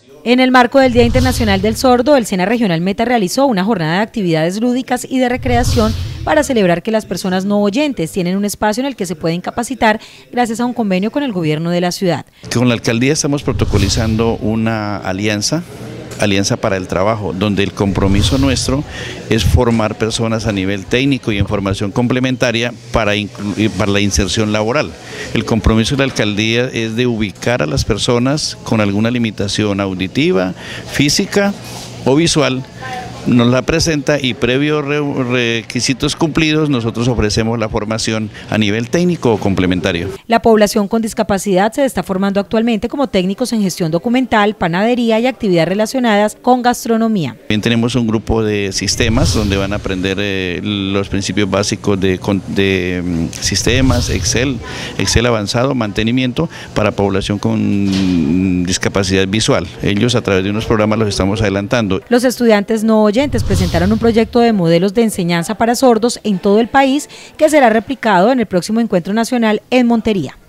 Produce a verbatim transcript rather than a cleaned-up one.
En el marco del Día Internacional del Sordo, el SENA Regional Meta realizó una jornada de actividades lúdicas y de recreación para celebrar que las personas no oyentes tienen un espacio en el que se pueden capacitar gracias a un convenio con el gobierno de la ciudad. Con la alcaldía estamos protocolizando una alianza, alianza para el trabajo, donde el compromiso nuestro es formar personas a nivel técnico y en formación complementaria para, para la inserción laboral. El compromiso de la alcaldía es de ubicar a las personas con alguna limitación auditiva, física o visual, nos la presenta y previo requisitos cumplidos nosotros ofrecemos la formación a nivel técnico o complementario. La población con discapacidad se está formando actualmente como técnicos en gestión documental, panadería y actividades relacionadas con gastronomía. También tenemos un grupo de sistemas donde van a aprender eh, los principios básicos de, de um, sistemas, Excel, Excel avanzado, mantenimiento para población con discapacidad visual. Ellos a través de unos programas los estamos adelantando. Los estudiantes no oyentes presentaron un proyecto de modelos de enseñanza para sordos en todo el país que será replicado en el próximo encuentro nacional en Montería.